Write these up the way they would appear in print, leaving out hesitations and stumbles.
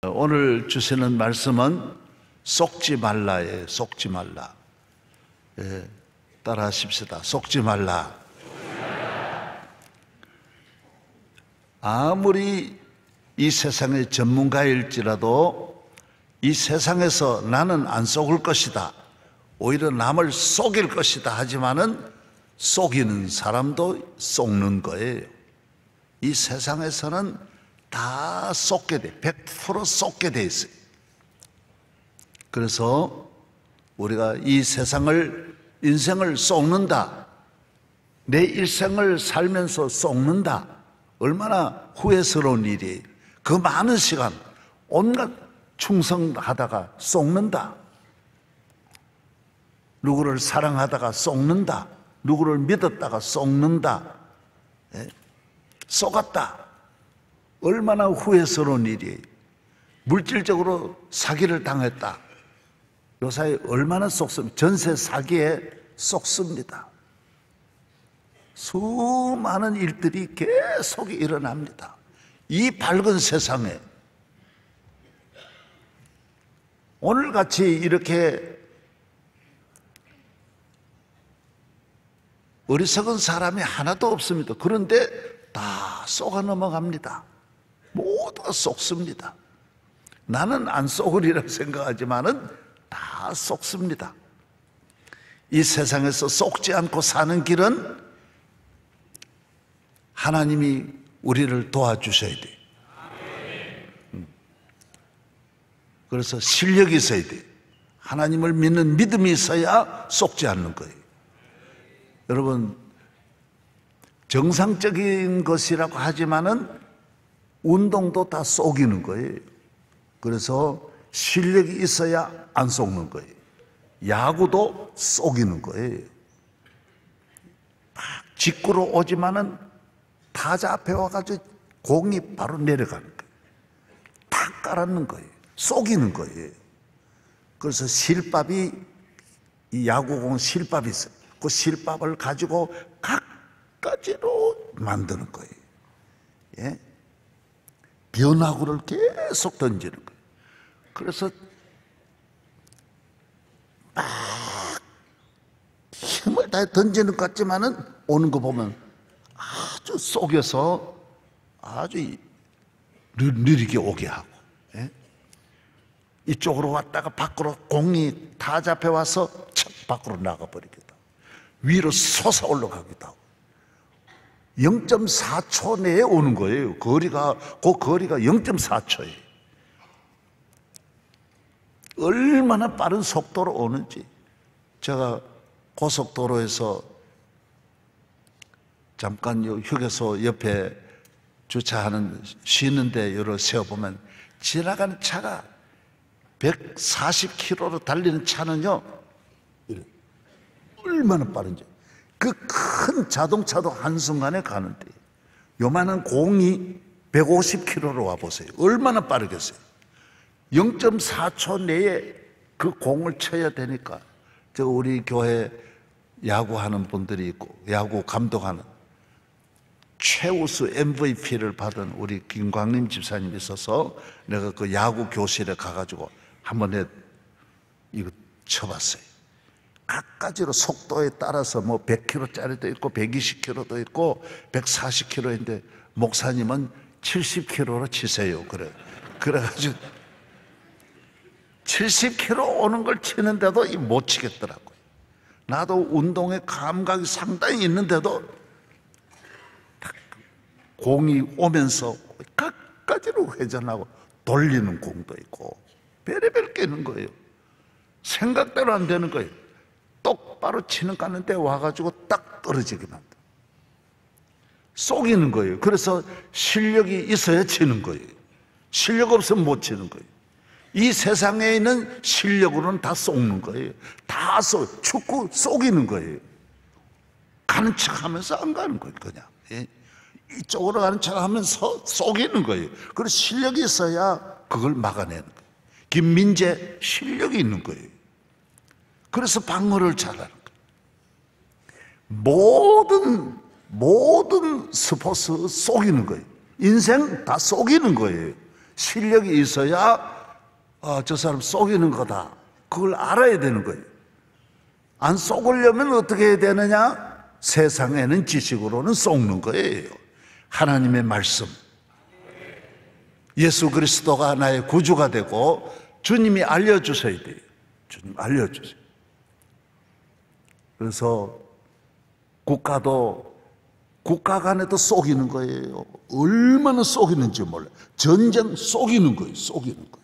오늘 주시는 말씀은 속지 말라예요. 속지 말라. 예, 따라 하십시다. 속지 말라. 아무리 이 세상의 전문가일지라도 이 세상에서 나는 안 속을 것이다, 오히려 남을 속일 것이다 하지만은 속이는 사람도 속는 거예요. 이 세상에서는 다 속게 돼, 100% 속게 돼 있어요. 그래서 우리가 이 세상을, 인생을 속는다, 내 일생을 살면서 속는다, 얼마나 후회스러운 일이에요. 그 많은 시간 온갖 충성하다가 속는다, 누구를 사랑하다가 속는다, 누구를 믿었다가 속는다, 속았다. 얼마나 후회스러운 일이에요. 물질적으로 사기를 당했다, 요사이 얼마나 속습니다. 전세 사기에 속습니다. 수많은 일들이 계속 일어납니다. 이 밝은 세상에 오늘같이 이렇게 어리석은 사람이 하나도 없습니다. 그런데 다 속아 넘어갑니다. 모두가 속습니다. 나는 안 속으리라고 생각하지만은 다 속습니다. 이 세상에서 속지 않고 사는 길은 하나님이 우리를 도와주셔야 돼요. 그래서 실력이 있어야 돼요. 하나님을 믿는 믿음이 있어야 속지 않는 거예요. 여러분, 정상적인 것이라고 하지만은 운동도 다 속이는 거예요. 그래서 실력이 있어야 안 속는 거예요. 야구도 속이는 거예요. 막 직구로 오지만은 타자 앞에 와가지고 공이 바로 내려가는 거예요. 탁 깔아놓는 거예요. 속이는 거예요. 그래서 실밥이, 이 야구공 실밥이 있어요. 그 실밥을 가지고 각가지로 만드는 거예요. 예? 변화구를 계속 던지는 거예요. 그래서 막 힘을 다해 던지는 것 같지만은 오는 거 보면 아주 속여서 아주 느리게 오게 하고, 예? 이쪽으로 왔다가 밖으로 공이 타자 앞에 와서 척 밖으로 나가버리기도 하고, 위로 솟아 올라가기도 하고, 0.4초 내에 오는 거예요. 그 거리가 0.4초예요. 얼마나 빠른 속도로 오는지. 제가 고속도로에서 잠깐 휴게소 옆에 주차하는, 쉬는데 여러 세워보면 지나가는 차가 140km로 달리는 차는요, 얼마나 빠른지. 그 큰 자동차도 한순간에 가는데 요만한 공이 150km로 와보세요. 얼마나 빠르겠어요. 0.4초 내에 그 공을 쳐야 되니까, 저 우리 교회 야구하는 분들이 있고 야구 감독하는 최우수 MVP를 받은 우리 김광림 집사님이 있어서 내가 그 야구 교실에 가가지고 한번 이거 쳐봤어요. 각가지로 속도에 따라서 뭐 100km짜리도 있고 120km도 있고 140km인데 목사님은 70km로 치세요. 그래가지고 70km 오는 걸 치는데도 못 치겠더라고요. 나도 운동의 감각이 상당히 있는데도 공이 오면서 각가지로 회전하고 돌리는 공도 있고 별의별 게 있는 거예요. 생각대로 안 되는 거예요. 똑바로 치는 가는데 와가지고 딱 떨어지게 만들어. 속이는 거예요. 그래서 실력이 있어야 치는 거예요. 실력 없으면 못 치는 거예요. 이 세상에 있는 실력으로는 다 속는 거예요. 다 축구 속이는 거예요. 가는 척 하면서 안 가는 거예요. 그냥 이쪽으로 가는 척 하면서 속이는 거예요. 그래서 실력이 있어야 그걸 막아내는 거예요. 김민재 실력이 있는 거예요. 그래서 방어를 잘하는 거예요. 모든 스포츠 속이는 거예요. 인생 다 속이는 거예요. 실력이 있어야 저 사람 속이는 거다, 그걸 알아야 되는 거예요. 안 속으려면 어떻게 해야 되느냐? 세상에는 지식으로는 속는 거예요. 하나님의 말씀, 예수 그리스도가 나의 구주가 되고 주님이 알려주셔야 돼요. 주님 알려주세요. 그래서 국가 간에도 속이는 거예요. 얼마나 속이는지 몰라요. 전쟁 속이는 거예요. 속이는 거예요.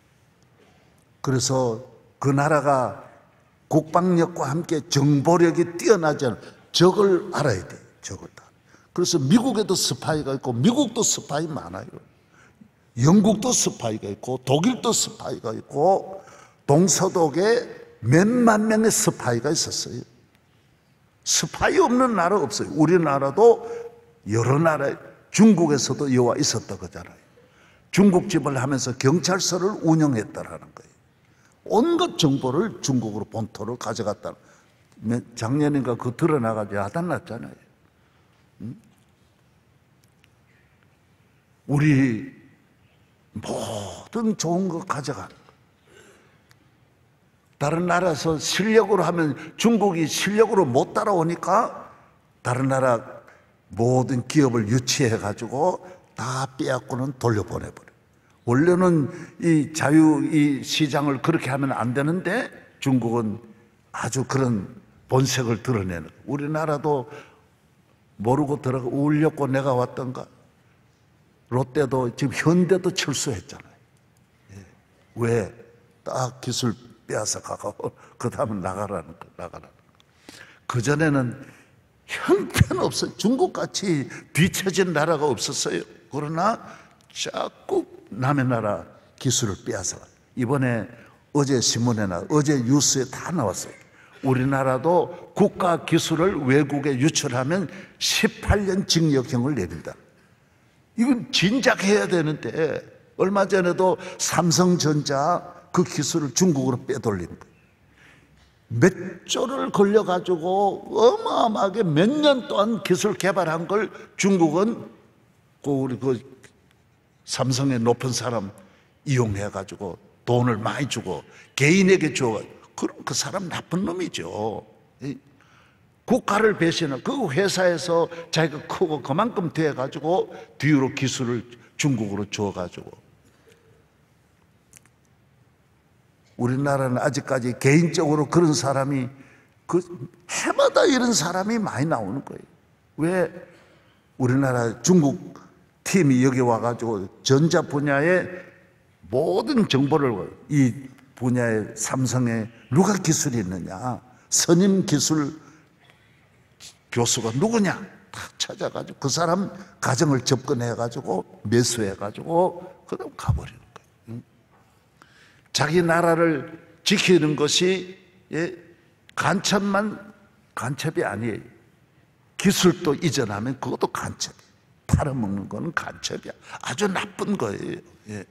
그래서 그 나라가 국방력과 함께 정보력이 뛰어나지 않은 적을 알아야 돼요. 적을 다. 그래서 미국에도 스파이가 있고, 미국도 스파이 많아요. 영국도 스파이가 있고, 독일도 스파이가 있고, 동서독에 몇만 명의 스파이가 있었어요. 스파이 없는 나라 없어요. 우리나라도 여러 나라에, 중국에서도 여와 있었다 그러잖아요. 중국집을 하면서 경찰서를 운영했다라는 거예요. 온갖 정보를 중국으로 본토를 가져갔다. 작년인가 그거 드러나가지고 야단났잖아요. 우리 모든 좋은 거 가져가는 거예요. 다른 나라에서 실력으로 하면 중국이 실력으로 못 따라오니까 다른 나라 모든 기업을 유치해가지고 다 빼앗고는 돌려보내버려요. 원래는 이 이 시장을 그렇게 하면 안 되는데 중국은 아주 그런 본색을 드러내는 거예요. 우리나라도 모르고 들어가 울렸고 내가 왔던가. 롯데도 지금 현대도 철수했잖아요. 예. 왜? 딱 기술 빼앗아 가고 그 다음에 나가라는 거, 나가라는 거. 그전에는 형편없어요. 중국같이 뒤처진 나라가 없었어요. 그러나 자꾸 남의 나라 기술을 빼앗아. 이번에 어제 신문에 어제 뉴스에 다 나왔어요. 우리나라도 국가 기술을 외국에 유출하면 18년 징역형을 내린다. 이건 진작 해야 되는데 얼마 전에도 삼성전자 그 기술을 중국으로 빼돌린 거예요. 몇 조를 걸려가지고 어마어마하게 몇 년 동안 기술 개발한 걸 중국은 우리 삼성의 높은 사람 이용해가지고 돈을 많이 주고 개인에게 줘. 그럼 그 사람 나쁜 놈이죠. 국가를 배신한 그 회사에서 자기가 크고 그만큼 돼가지고 뒤로 기술을 중국으로 줘가지고. 우리나라는 아직까지 개인적으로 그런 사람이 해마다 이런 사람이 많이 나오는 거예요. 왜? 우리나라 중국 팀이 여기 와가지고 전자 분야의 모든 정보를 이 분야의 삼성에 누가 기술이 있느냐, 선임 기술 교수가 누구냐 다 찾아가지고 그 사람 가정을 접근해가지고 매수해가지고 그다음 가버리는 거예요. 자기 나라를 지키는 것이 간첩이 아니에요. 기술도 이전하면 그것도 간첩이에요. 팔아먹는 거는 간첩이야. 아주 나쁜 거예요. 예.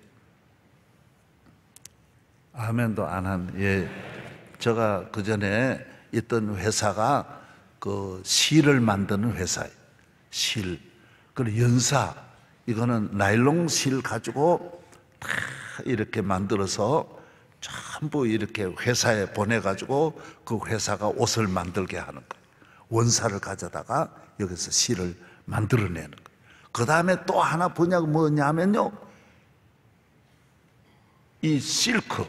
아멘도 안 한. 예. 제가 그 전에 있던 회사가 그 실을 만드는 회사예요. 실. 그리고 연사. 이거는 나일론 실 가지고 다 이렇게 만들어서 전부 이렇게 회사에 보내가지고 그 회사가 옷을 만들게 하는 거예요. 원사를 가져다가 여기서 실을 만들어내는 거예요. 그 다음에 또 하나 분야가 뭐냐면요, 이 실크,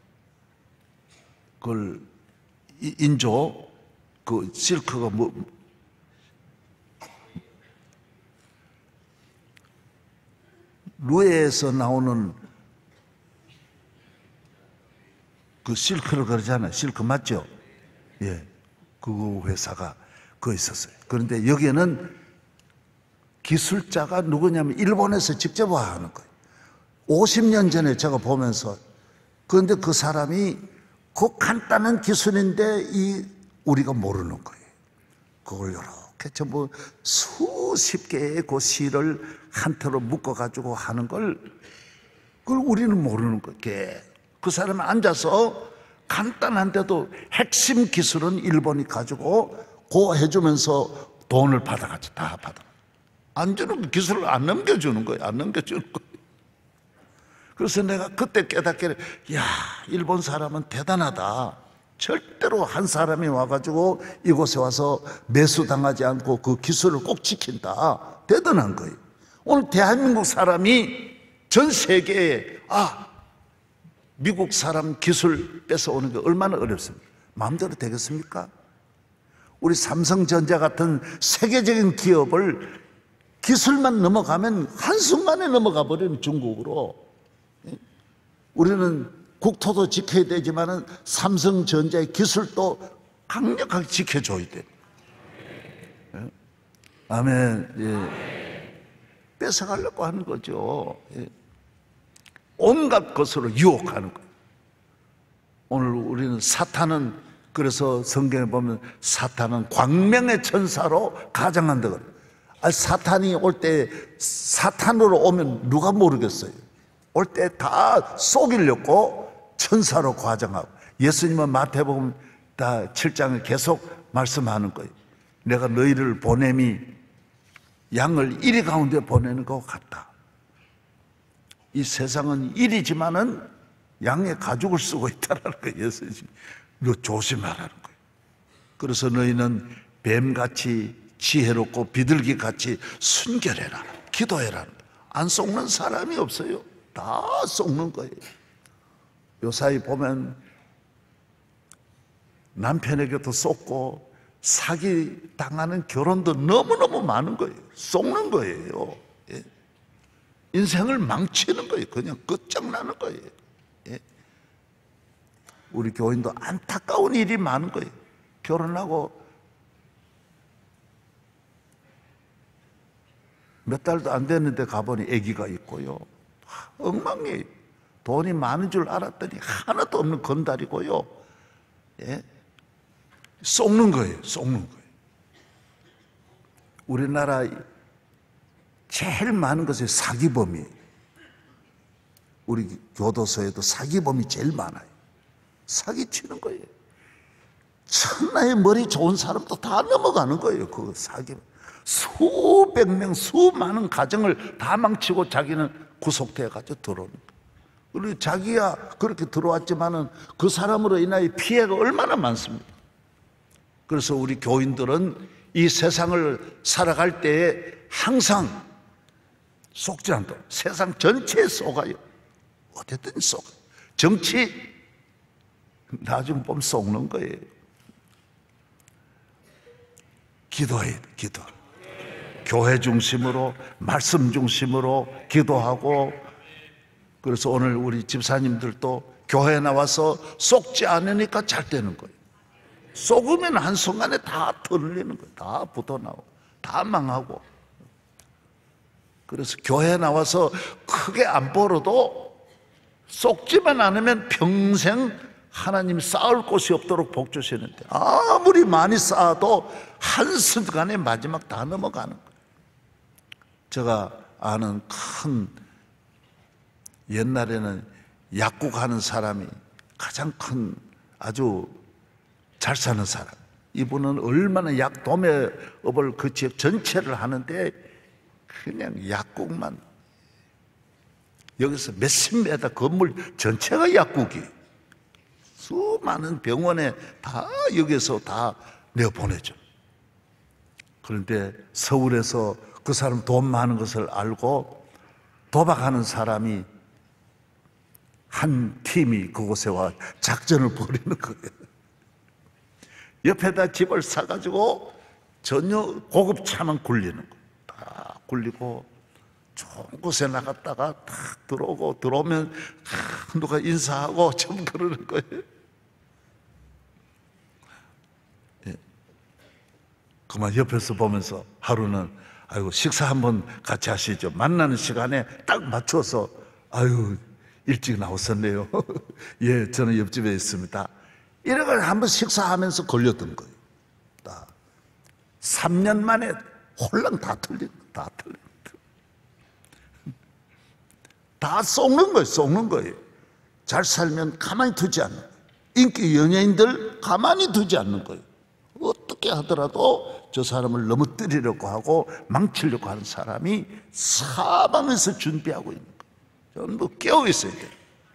그걸 인조, 그 실크가 루에에서 나오는 그 실크를 그러잖아요. 실크 맞죠? 예. 그 회사가 그거 있었어요. 그런데 여기에는 기술자가 누구냐면 일본에서 직접 와 하는 거예요. 50년 전에 제가 보면서, 그런데 그 사람이 그 간단한 기술인데 우리가 모르는 거예요. 그걸 이렇게 전부 수십 개의 그 실을 한태로 묶어가지고 하는 걸, 그걸 우리는 모르는 거예요. 그 사람이 앉아서 간단한데도 핵심 기술은 일본이 가지고 고 해주면서 돈을 받아가지고 다 받아. 안 주는 기술을 안 넘겨주는 거예요. 안 넘겨주는 거예요. 그래서 내가 그때 깨닫게, 야, 일본 사람은 대단하다. 절대로 한 사람이 와가지고 이곳에 와서 매수당하지 않고 그 기술을 꼭 지킨다. 대단한 거예요. 오늘 대한민국 사람이 전 세계에 미국 사람 기술 뺏어오는 게 얼마나 어렵습니까? 마음대로 되겠습니까? 우리 삼성전자 같은 세계적인 기업을 기술만 넘어가면 한순간에 넘어가 버리는 중국으로. 우리는 국토도 지켜야 되지만 삼성전자의 기술도 강력하게 지켜줘야 돼요. 아멘. 예. 뺏어가려고 하는 거죠. 예. 온갖 것으로 유혹하는 거예요. 오늘 우리는 사탄은, 그래서 성경에 보면 사탄은 광명의 천사로 가장한다 그래요. 사탄이 올 때 사탄으로 오면 누가 모르겠어요. 올 때 다 속이려고 천사로 과장하고, 예수님은 마태복음 다 7장을 계속 말씀하는 거예요. 내가 너희를 보냄이 양을 이리 가운데 보내는 것 같다. 이 세상은 일이지만은 양의 가죽을 쓰고 있다는 거예요. 예수님, 너 조심하라는 거예요. 그래서 너희는 뱀같이 지혜롭고 비둘기같이 순결해라, 기도해라. 안 속는 사람이 없어요. 다 속는 거예요. 요사이 보면 남편에게도 속고 사기 당하는 결혼도 너무너무 많은 거예요. 속는 거예요. 예. 인생을 망치는 거예요. 그냥 끝장나는 거예요. 예. 우리 교인도 안타까운 일이 많은 거예요. 결혼하고 몇 달도 안 됐는데 가보니 아기가 있고요. 엉망이에요. 돈이 많은 줄 알았더니 하나도 없는 건달이고요. 예? 속는 거예요. 속는 거예요. 우리나라 제일 많은 것이 사기범이에요. 우리 교도소에도 사기범이 제일 많아요. 사기치는 거예요. 천하의 머리 좋은 사람도 다 넘어가는 거예요. 그 사기범. 수백 명, 수많은 가정을 다 망치고 자기는 구속돼가지고 들어오는 거예요. 그리고 자기야 그렇게 들어왔지만은 그 사람으로 인하여 피해가 얼마나 많습니까? 그래서 우리 교인들은 이 세상을 살아갈 때에 항상 속지 않도록, 세상 전체에 속아요. 어쨌든 속. 정치 나중 보면 속는 거예요. 기도해야 돼, 기도. 교회 중심으로, 말씀 중심으로 기도하고. 그래서 오늘 우리 집사님들도 교회에 나와서 속지 않으니까 잘 되는 거예요. 속으면 한순간에 다 털리는 거예요. 다 붙어나오고 다 망하고. 그래서 교회에 나와서 크게 안 벌어도 속지만 않으면 평생 하나님 쌓을 곳이 없도록 복 주시는데, 아무리 많이 쌓아도 한순간에 마지막 다 넘어가는 거예요. 제가 아는 큰, 옛날에는 약국하는 사람이 가장 큰, 아주 잘 사는 사람, 이분은 얼마나 약 도매업을 그 지역 전체를 하는데 그냥 약국만, 여기서 몇십 메다 건물 전체가 약국이, 수많은 병원에 다 여기서 다 내보내죠. 그런데 서울에서 그 사람 돈 많은 것을 알고 도박하는 사람이 한 팀이 그곳에 와 작전을 벌이는 거예요. 옆에다 집을 사가지고 전혀 고급 차만 굴리는 거예요. 다 굴리고 좋은 곳에 나갔다가 딱 들어오고, 들어오면 누가 인사하고 좀 그러는 거예요. 예. 그만 옆에서 보면서 하루는, 아이고 식사 한번 같이 하시죠. 만나는 시간에 딱 맞춰서, 아유 일찍 나오셨네요. 예, 저는 옆집에 있습니다. 이래가지고 한번 식사하면서 걸렸던 거예요. 3년 만에 홀랑 다 틀린, 다 틀린. 다 속는 거예요. 속는 거예요. 잘 살면 가만히 두지 않는 거예요. 인기 연예인들 가만히 두지 않는 거예요. 어떻게 하더라도 저 사람을 넘어뜨리려고 하고 망치려고 하는 사람이 사방에서 준비하고 있는 거예요. 전부 깨어 있어야 돼요.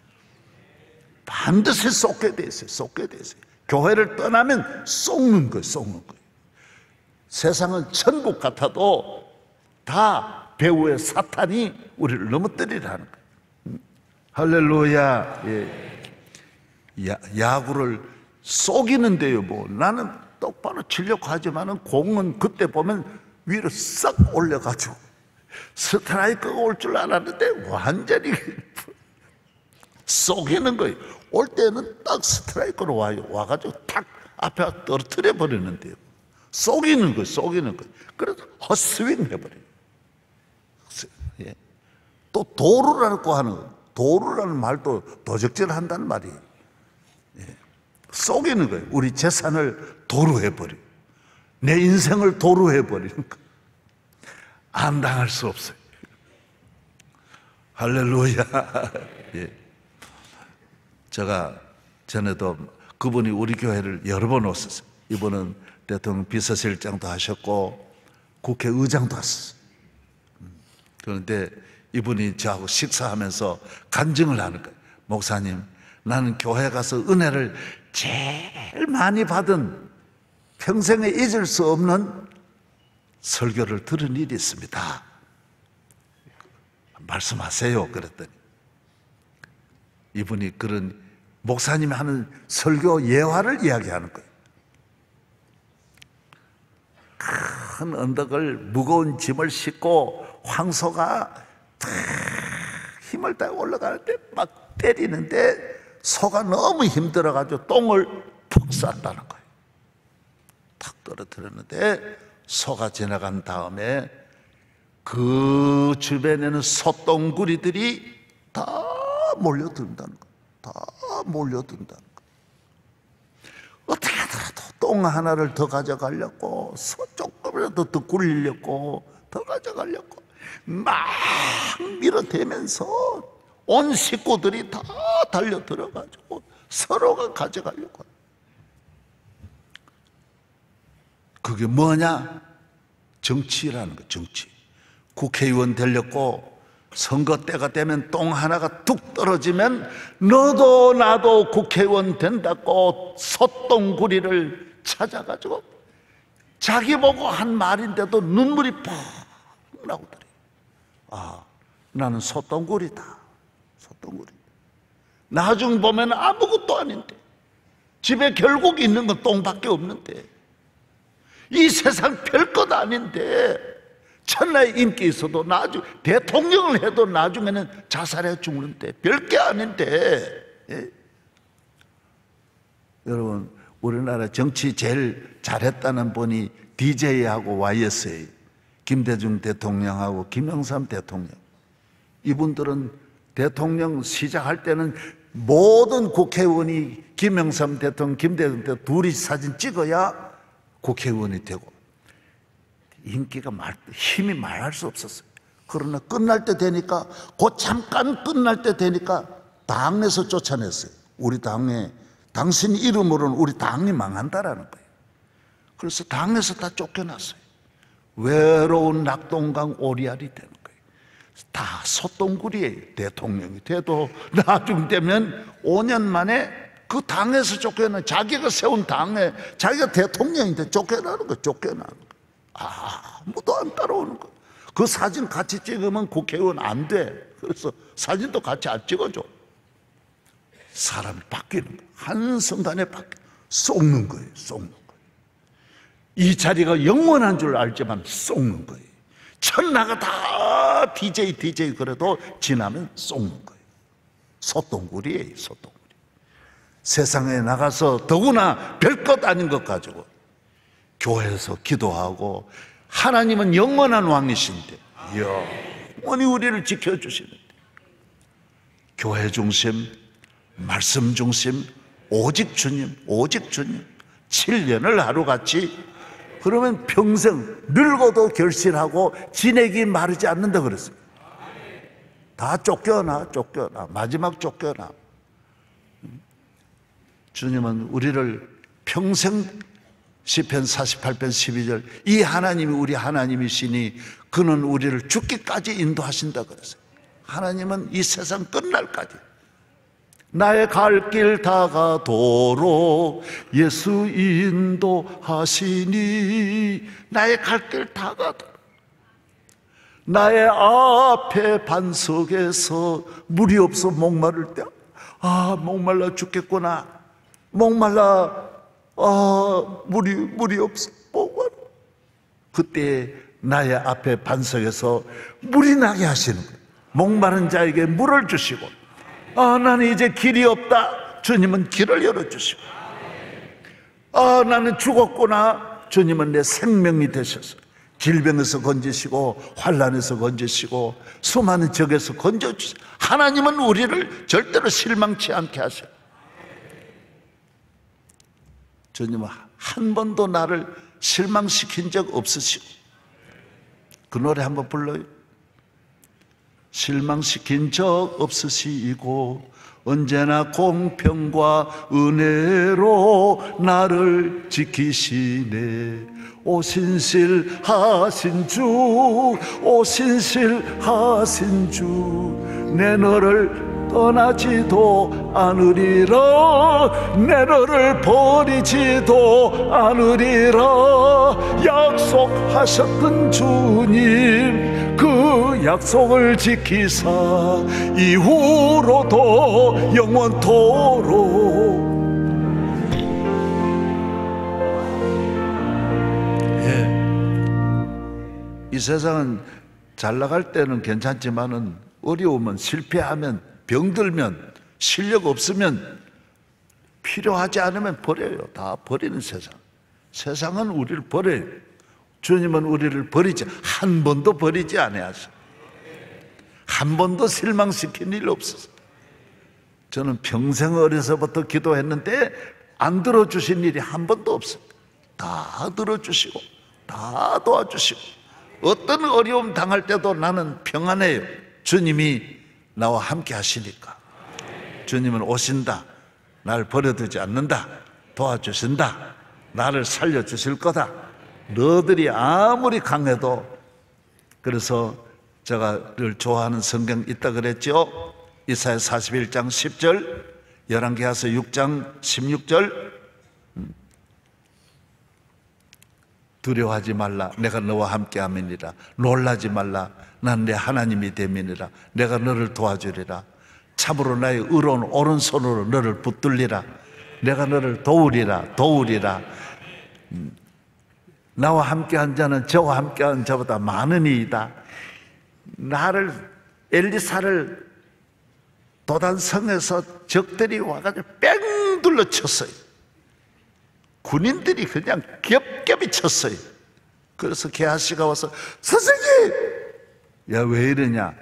반드시 쏟게 돼 있어요. 쏟게 돼 있어요. 교회를 떠나면 쏟는 거예요. 쏟는 거예요. 세상은 천국 같아도 다 배후의 사탄이 우리를 넘어뜨리라는 거예요. 할렐루야. 예. 야구를 쏘기는데요. 뭐 나는 똑바로 치려고 하지만은 공은 그때 보면 위로 싹 올려가지고 스트라이크가 올 줄 알았는데 완전히 쏘기는 거예요. 올 때는 딱 스트라이크로 와요. 와가지고 탁 앞에 떨어뜨려 버리는데요. 쏘기는 거예요. 쏘기는 거예요. 그래서 헛스윙 해버려요. 예. 또 도루라고 하는 도루라는 말도 도적질한다는 말이에요. 예. 쏘기는 거예요. 우리 재산을 도루해버려요. 내 인생을 도루해버리는 거예요. 안 당할 수 없어요. 할렐루야. 예. 제가 전에도 그분이 우리 교회를 여러 번 오셨어요. 이분은 대통령 비서실장도 하셨고 국회의장도 하셨어요. 그런데 이분이 저하고 식사하면서 간증을 하는 거예요. 목사님, 나는 교회 가서 은혜를 제일 많이 받은 평생에 잊을 수 없는 설교를 들은 일이 있습니다. 말씀하세요. 그랬더니 이분이 그런 목사님이 하는 설교 예화를 이야기하는 거예요. 큰 언덕을 무거운 짐을 싣고 황소가 힘을 다해 올라가는데 막 때리는데 소가 너무 힘들어가지고 똥을 푹 쌌다는 거예요. 탁 떨어뜨렸는데 소가 지나간 다음에 그 주변에는 소똥구리들이 다 몰려든다는 거예요. 다 몰려든다는 거예요. 어떻게 하더라도 똥 하나를 더 가져가려고 소 조금이라도 더 굴리려고 더 가져가려고 막 밀어대면서 온 식구들이 다 달려 들어가지고 서로가 가져가려고 해요. 그게 뭐냐? 정치라는 거. 정치. 국회의원 되려고 선거 때가 되면 똥 하나가 뚝 떨어지면 너도 나도 국회의원 된다고 소똥구리를 찾아가지고 자기 보고 한 말인데도 눈물이 푹 나오더래. 아, 나는 소똥구리다. 소똥구리. 나중 보면 아무것도 아닌데 집에 결국 있는 건 똥밖에 없는데 이 세상 별것 아닌데 천하에 인기 있어도 나중에 대통령을 해도 나중에는 자살해 죽는데 별게 아닌데. 예? 여러분, 우리나라 정치 제일 잘했다는 분이 DJ하고 YSA 김대중 대통령하고 김영삼 대통령. 이분들은 대통령 시작할 때는 모든 국회의원이 김영삼 대통령, 김대중 대통령 둘이 사진 찍어야 국회의원이 되고 인기가 힘이 말할 수 없었어요. 그러나 끝날 때 되니까 곧 잠깐 끝날 때 되니까 당에서 쫓아냈어요. 우리 당에 당신 이름으로는 우리 당이 망한다라는 거예요. 그래서 당에서 다 쫓겨났어요. 외로운 낙동강 오리알이 되는 거예요. 다 소똥구리예요. 대통령이 돼도 나중 되면 5년 만에 그 당에서 쫓겨나는 자기가 세운 당에 자기가 대통령인데 쫓겨나는 거예요. 쫓겨나는 거예요. 아무도 안 따라오는 거예요. 그 사진 같이 찍으면 국회의원 안 돼. 그래서 사진도 같이 안 찍어줘. 사람이 바뀌는 거예요. 한순간에 속는 거예요. 속는 거예요. 이 자리가 영원한 줄 알지만 속는 거예요. 천하가 다 DJ 그래도 지나면 속는 거예요. 소똥구리예요. 소똥구리. 세상에 나가서 더구나 별것 아닌 것 가지고 교회에서 기도하고 하나님은 영원한 왕이신데 영원히 우리를 지켜주시는데 교회 중심, 말씀 중심, 오직 주님 7년을 하루같이 그러면 평생 늙어도 결실하고 진액이 마르지 않는다 그랬어요. 다 쫓겨나 마지막 쫓겨나. 주님은 우리를 평생 시편 48편 12절 이 하나님이 우리 하나님이시니 그는 우리를 죽기까지 인도하신다 그랬어요. 하나님은 이 세상 끝날까지 나의 갈 길 다가도록 예수 인도하시니, 나의 갈 길 다가도록, 나의 앞에 반석에서 물이 없어 목마를 때, 목말라 죽겠구나, 목말라, 물이 없어 목말라, 그때 나의 앞에 반석에서 물이 나게 하시는 거예요. 목마른 자에게 물을 주시고, 나는 이제 길이 없다, 주님은 길을 열어주시고, 나는 죽었구나, 주님은 내 생명이 되셔서 질병에서 건지시고 환난에서 건지시고 수많은 적에서 건져주시고, 하나님은 우리를 절대로 실망치 않게 하셔요. 주님은 한 번도 나를 실망시킨 적 없으시고, 그 노래 한번 불러요. 실망시킨 적 없으시고 언제나 공평과 은혜로 나를 지키시네. 오신실하신 주, 오신실하신 주, 내 너를 떠나지도 않으리라, 내 너를 버리지도 않으리라. 약속하셨던 주님, 그 약속을 지키사 이후로도 영원토록. 이 세상은 잘 나갈 때는 괜찮지만은 어려우면, 실패하면, 병들면, 실력 없으면, 필요하지 않으면 버려요. 다 버리는 세상. 세상은 우리를 버려요. 주님은 우리를 버리지, 한 번도 버리지 않으셔. 한 번도 실망시킨 일 없어서. 저는 평생 어려서부터 기도했는데 안 들어주신 일이 한 번도 없어요. 다 들어주시고 다 도와주시고, 어떤 어려움 당할 때도 나는 평안해요. 주님이 나와 함께 하시니까. 주님은 오신다, 나를 버려두지 않는다, 도와주신다, 나를 살려주실 거다. 너들이 아무리 강해도. 그래서 제가 늘 좋아하는 성경 있다 그랬죠. 이사야 41장 10절, 열왕기하서 6장 16절. 두려워하지 말라, 내가 너와 함께 함이니라. 놀라지 말라, 난 내 하나님이 됨이니라. 내가 너를 도와주리라. 참으로 나의 의로운 오른손으로 너를 붙들리라. 내가 너를 도우리라. 나와 함께한 자는 저와 함께한 자보다 많으니이다. 나를, 엘리사를 도단성에서 적들이 와가지고 뺑 둘러쳤어요. 군인들이 그냥 겹겹이 쳤어요. 그래서 게하시가 와서, 선생님! 야, 왜 이러냐?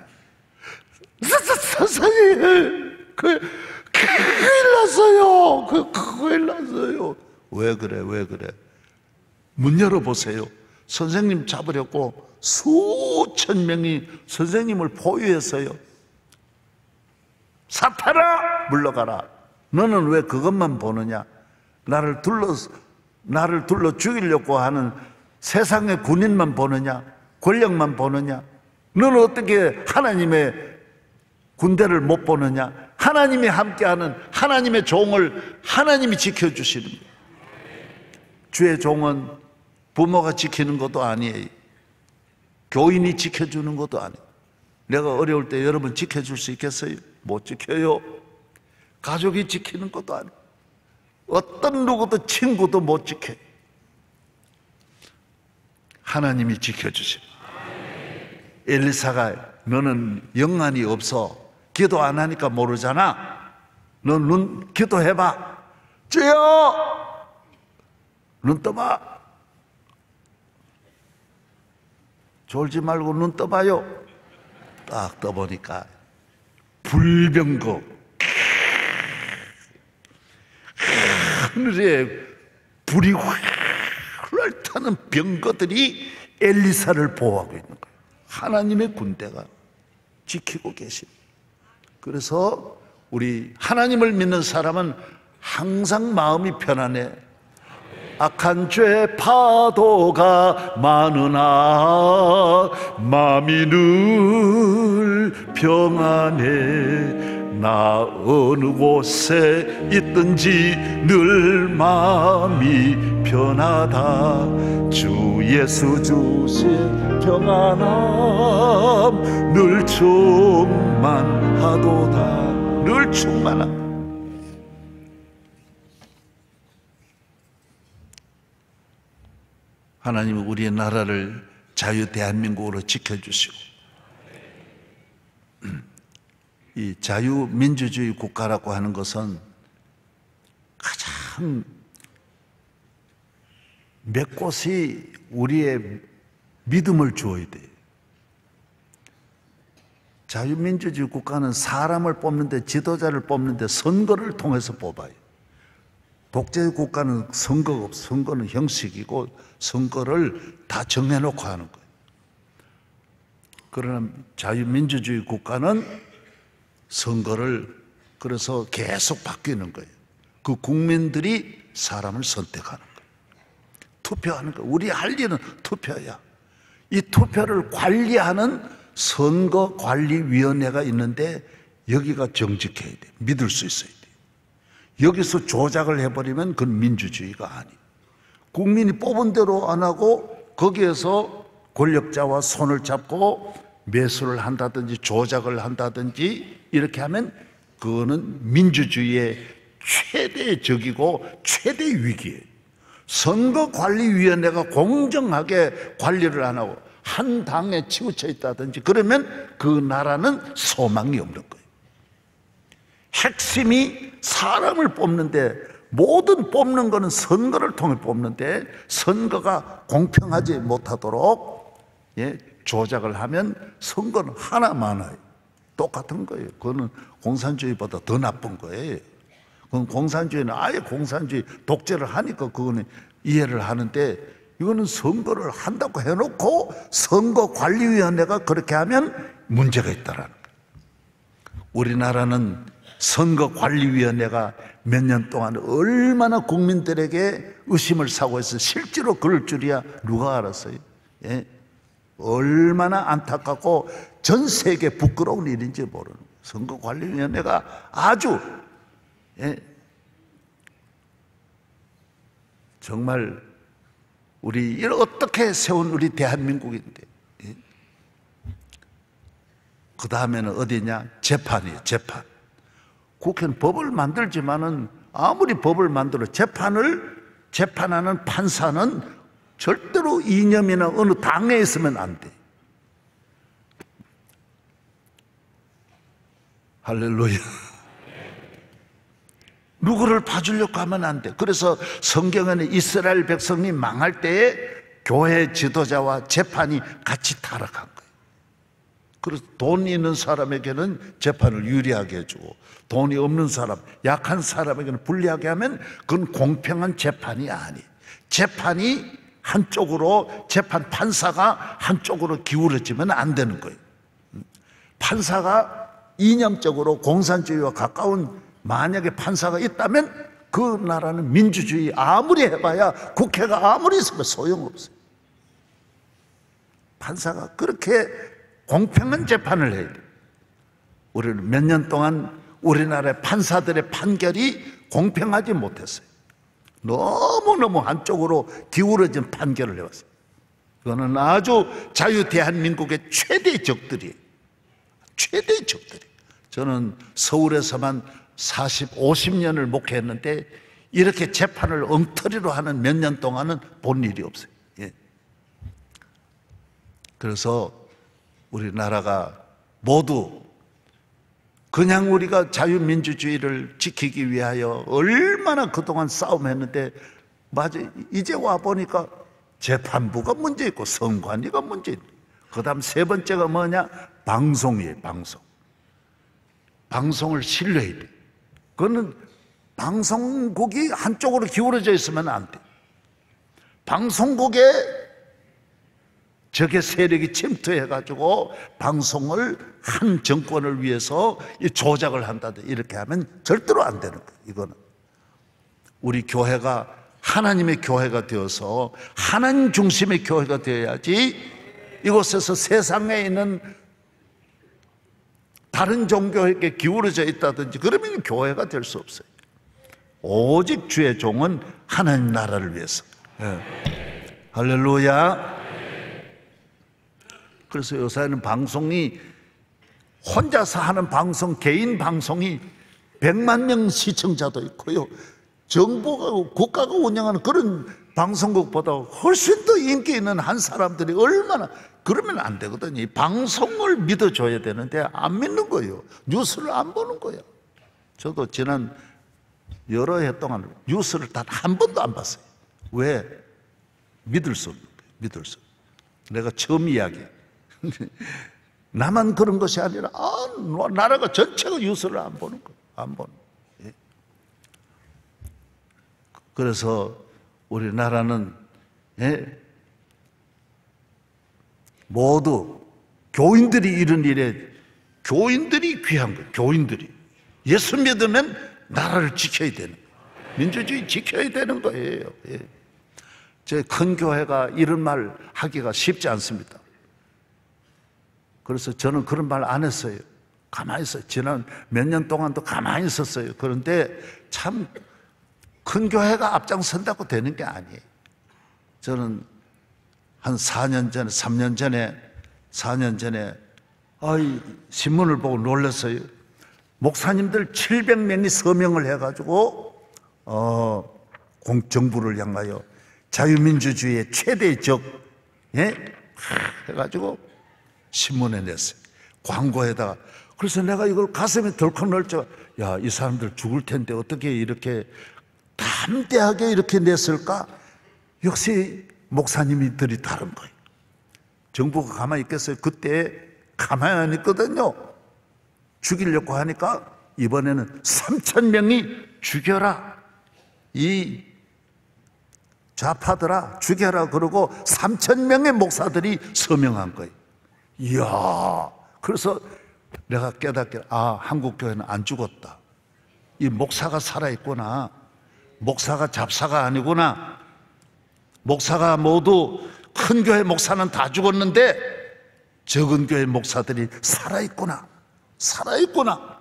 선생님! 큰일 났어요! 큰일 났어요! 왜 그래? 문 열어보세요. 선생님 잡으려고 수천 명이 선생님을 포위해서요. 사탄아! 물러가라. 너는 왜 그것만 보느냐? 나를 둘러 죽이려고 하는 세상의 군인만 보느냐? 권력만 보느냐? 너는 어떻게 하나님의 군대를 못 보느냐? 하나님이 함께하는 하나님의 종을 하나님이 지켜주시는 거예요. 주의 종은 부모가 지키는 것도 아니에요. 교인이 지켜주는 것도 아니에요. 내가 어려울 때 여러분 지켜줄 수 있겠어요? 못 지켜요. 가족이 지키는 것도 아니에요. 어떤 누구도, 친구도 못 지켜요. 하나님이 지켜주세요. 엘리사가, 너는 영안이 없어, 기도 안 하니까 모르잖아. 너 기도해봐. 주여! 눈 떠봐. 졸지 말고 눈 떠봐요. 딱 떠보니까 불병거, 하늘에 불이 활활 타는 병거들이 엘리사를 보호하고 있는 거예요. 하나님의 군대가 지키고 계십니다. 그래서 우리 하나님을 믿는 사람은 항상 마음이 편안해. 악한 죄 파도가 많으나 마음이 늘 평안해. 나 어느 곳에 있든지 늘 마음이 편하다. 주 예수 주신 평안함 늘 충만하도다. 늘 충만함. 하나님은 우리의 나라를 자유 대한민국으로 지켜주시고 이 자유민주주의 국가라고 하는 것은 가장 몇 곳이 우리의 믿음을 주어야 돼요. 자유민주주의 국가는 사람을 뽑는데, 지도자를 뽑는데 선거를 통해서 뽑아요. 독재 국가는 선거가 없어. 선거는 형식이고 선거를 다 정해놓고 하는 거예요. 그러나 자유민주주의 국가는 선거를 그래서 계속 바뀌는 거예요. 그 국민들이 사람을 선택하는 거예요. 투표하는 거예요. 우리 할 일은 투표야. 이 투표를 관리하는 선거관리위원회가 있는데 여기가 정직해야 돼. 믿을 수 있어야 돼. 여기서 조작을 해버리면 그건 민주주의가 아니에요. 국민이 뽑은 대로 안 하고 거기에서 권력자와 손을 잡고 매수를 한다든지 조작을 한다든지 이렇게 하면 그거는 민주주의의 최대의 적이고 최대의 위기예요. 선거관리위원회가 공정하게 관리를 안 하고 한 당에 치우쳐 있다든지 그러면 그 나라는 소망이 없는 거예요. 핵심이 사람을 뽑는데, 모든 뽑는 거는 선거를 통해 뽑는데 선거가 공평하지 못하도록 조작을 하면 선거는 하나 많아요. 똑같은 거예요. 그거는 공산주의보다 더 나쁜 거예요. 그건 공산주의는 아예 공산주의 독재를 하니까 그거는 이해를 하는데, 이거는 선거를 한다고 해놓고 선거관리위원회가 그렇게 하면 문제가 있다라는 거예요. 우리나라는 선거관리위원회가 몇 년 동안 얼마나 국민들에게 의심을 사고 해서 실제로 그럴 줄이야 누가 알았어요? 예? 얼마나 안타깝고 전 세계 부끄러운 일인지 모르는 거예요. 선거관리위원회가 아주 정말 우리 어떻게 세운 우리 대한민국인데, 그 다음에는 어디냐? 재판이에요. 재판. 국회는 법을 만들지만은 아무리 법을 만들어 재판하는 판사는 절대로 이념이나 어느 당에 있으면 안 돼. 할렐루야. 누구를 봐주려고 하면 안 돼. 그래서 성경에는 이스라엘 백성이 망할 때에 교회 지도자와 재판이 같이 타락한 거예요. 그래서 돈 있는 사람에게는 재판을 유리하게 해주고 돈이 없는 사람, 약한 사람에게는 불리하게 하면 그건 공평한 재판이 아니에요. 재판이 한쪽으로, 재판 판사가 한쪽으로 기울어지면 안 되는 거예요. 판사가 이념적으로 공산주의와 가까운 만약에 판사가 있다면 그 나라는 민주주의 아무리 해봐야, 국회가 아무리 있으면 소용없어요. 판사가 그렇게 공평한 재판을 해야 돼요. 우리는 몇 년 동안 우리나라의 판사들의 판결이 공평하지 못했어요. 너무너무 한쪽으로 기울어진 판결을 해왔어요. 이거는 아주 자유 대한민국의 최대의 적들이에요. 최대의 적들이에요. 저는 서울에서만 50년을 목회했는데 이렇게 재판을 엉터리로 하는 몇 년 동안은 본 일이 없어요. 예. 그래서 우리나라가 모두 그냥 우리가 자유민주주의를 지키기 위하여 얼마나 그동안 싸움했는데, 맞아, 이제 와보니까 재판부가 문제 있고 선관위가 문제 있고, 그 다음 세 번째가 뭐냐? 방송이에요. 방송을 신뢰해야 돼. 그거는 방송국이 한쪽으로 기울어져 있으면 안 돼. 방송국에 적의 세력이 침투해가지고 방송을 한 정권을 위해서 조작을 한다든지 이렇게 하면 절대로 안 되는 거예요. 이거는 우리 교회가 하나님의 교회가 되어서 하나님 중심의 교회가 되어야지 이곳에서 세상에 있는 다른 종교에게 기울어져 있다든지 그러면 교회가 될 수 없어요. 오직 주의 종은 하나님 나라를 위해서. 할렐루야. 그래서 요새는 방송이 혼자서 하는 방송, 개인 방송이 100만 명 시청자도 있고요, 정부가, 국가가 운영하는 그런 방송국보다 훨씬 더 인기 있는 한 사람들이 얼마나, 그러면 안 되거든요. 이 방송을 믿어줘야 되는데 안 믿는 거예요. 뉴스를 안 보는 거예요. 저도 지난 여러 해 동안 뉴스를 단 한 번도 안 봤어요. 왜? 믿을 수 없는 거예요. 믿을 수. 내가 처음 이야기해. 나만 그런 것이 아니라 나라가 전체가 뉴스를 안 보는 거예요. 안 보는 거예요. 그래서 우리나라는 모두 교인들이 이런 일에, 교인들이 귀한 거예요. 교인들이 예수 믿으면 나라를 지켜야 되는 거예요. 민주주의 지켜야 되는 거예요. 제 큰 교회가 이런 말 하기가 쉽지 않습니다. 그래서 저는 그런 말 안 했어요. 가만히 있어요. 지난 몇 년 동안도 가만히 있었어요. 그런데 참 큰 교회가 앞장선다고 되는 게 아니에요. 저는 한 4년 전에, 3년 전에, 4년 전에 신문을 보고 놀랐어요. 목사님들 700명이 서명을 해가지고 정부를 향하여 자유민주주의의 최대의 적 해가지고 신문에 냈어요. 광고에다가. 그래서 내가 이걸 가슴에 덜컥 넣을까, 야, 이 사람들 죽을 텐데 어떻게 이렇게 담대하게 이렇게 냈을까? 역시 목사님들이 다른 거예요. 정부가 가만히 있겠어요? 그때 가만히 안 있거든요. 죽이려고 하니까 이번에는 3,000명이 죽여라, 이 좌파들아 죽여라 그러고 3,000명의 목사들이 서명한 거예요. 이야, 그래서 내가 깨닫게, 한국교회는 안 죽었다. 이 목사가 살아있구나. 목사가 잡사가 아니구나. 목사가 모두, 큰 교회 목사는 다 죽었는데 적은 교회 목사들이 살아있구나. 살아있구나.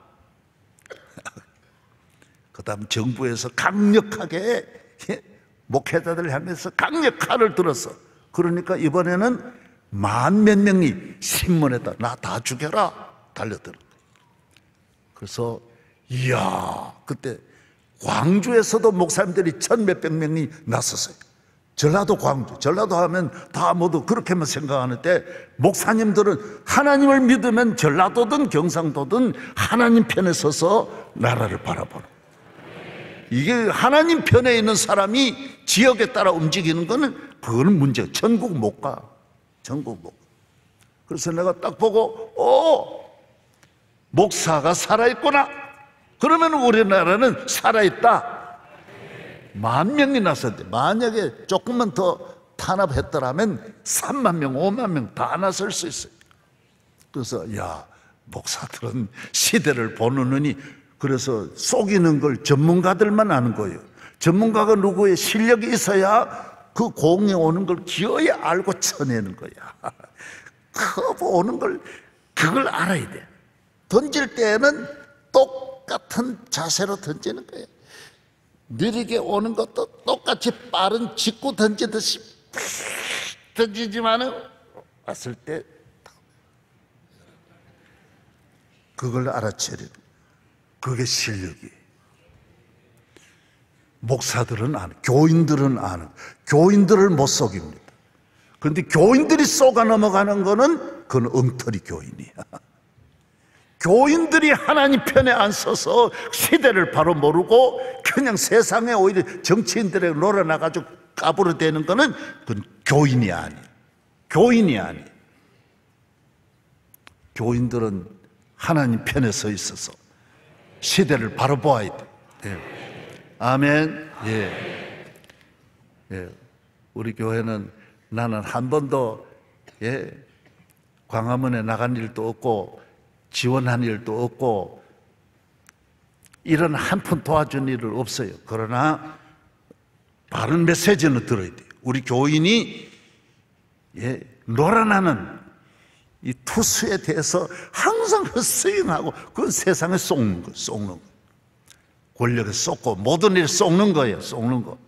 그 다음 정부에서 강력하게 목회자들을 향해서 강력 칼을 들었어. 그러니까 이번에는 만 몇 명이 신문에다 나 다 죽여라 달려들었대. 그래서 이야, 그때 광주에서도 목사님들이 1,000몇백 명이 나섰어요. 전라도, 광주, 전라도 하면 다 모두 그렇게만 생각하는데 목사님들은 하나님을 믿으면 전라도든 경상도든 하나님 편에 서서 나라를 바라보는, 이게 하나님 편에 있는 사람이 지역에 따라 움직이는 거는 그거는 문제야. 전국 못 가. 전국 못 가. 그래서 내가 딱 보고 목사가 살아있구나. 그러면 우리나라는 살아있다. 10,000명이 나섰는데 만약에 조금만 더 탄압했더라면 3만 명, 5만 명 다 나설 수 있어요. 그래서 야, 목사들은 시대를 보는 눈이, 그래서 속이는 걸 전문가들만 아는 거예요. 전문가가 누구의 실력이 있어야 그 공이 오는 걸 기어이 알고 쳐내는 거야. 커브 오는 걸, 그걸 알아야 돼. 던질 때는 똑같은 자세로 던지는 거예요. 느리게 오는 것도 똑같이 빠른 직구 던지듯이 던지지만은 왔을 때 그걸 알아채리는, 그게 실력이에요. 목사들은 아는, 교인들은 아는, 교인들을 못 속입니다. 그런데 교인들이 속아 넘어가는 거는 그건 엉터리 교인이야. 교인들이 하나님 편에 안 서서 시대를 바로 모르고 그냥 세상에 오히려 정치인들에게 놀아나가지고 까부러대는 거는 그건 교인이 아니에요. 교인이 아니에요. 교인들은 하나님 편에 서 있어서 시대를 바로 보아야 돼. 아멘. 우리 교회는, 나는 한 번도 광화문에 나간 일도 없고 지원한 일도 없고 이런 한 푼 도와준 일은 없어요. 그러나 바른 메시지는 들어야 돼요. 우리 교인이 놀아나는 이 투수에 대해서 항상 스윙하고 그 세상에 속는 거예요. 권력에 쏟고 모든 일에 쏟는 거예요. 쏟는 거.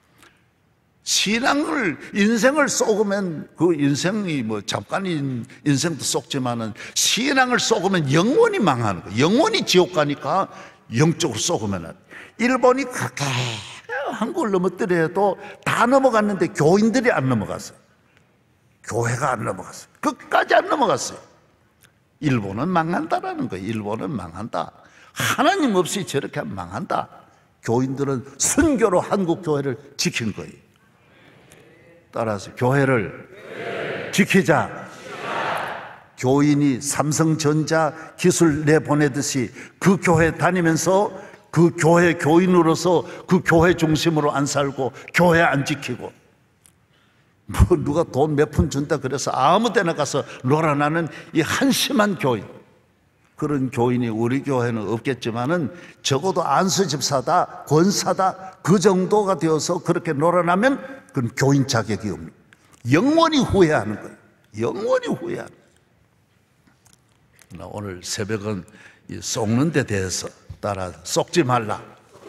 인생을 쏟으면 그 인생이 뭐 잠깐인 인생도 쏟지만은 신앙을 쏟으면 영원히 망하는 거예요. 영원히 지옥 가니까 영적으로 쏟으면은 일본이 그렇게 한국을 넘어뜨려도 다 넘어갔는데 교인들이 안 넘어갔어요. 교회가 안 넘어갔어요. 끝까지 안 넘어갔어요. 일본은 망한다라는 거예요. 일본은 망한다. 하나님 없이 저렇게 하면 망한다. 교인들은 순교로 한국 교회를 지킨 거예요. 따라서 교회를 지키자. 교인이 삼성전자 기술 내보내듯이 그 교회 다니면서 그 교회 교인으로서 그 교회 중심으로 안 살고 교회 안 지키고 뭐 누가 돈 몇 푼 준다 그래서 아무 데나 가서 놀아나는 이 한심한 교인, 그런 교인이 우리 교회는 없겠지만은 적어도 안수 집사다, 권사다 그 정도가 되어서 그렇게 놀아나면 그건 교인 자격이 없는, 영원히 후회하는 거예요. 영원히 후회하는 거예요. 오늘 새벽은 이 속는 데 대해서 따라 속지 말라.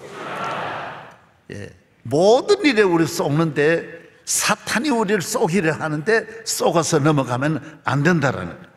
모든 일에 우리 속는데 사탄이 우리를 쏘기를 하는데 쏘가서 넘어가면 안 된다라는 거예요.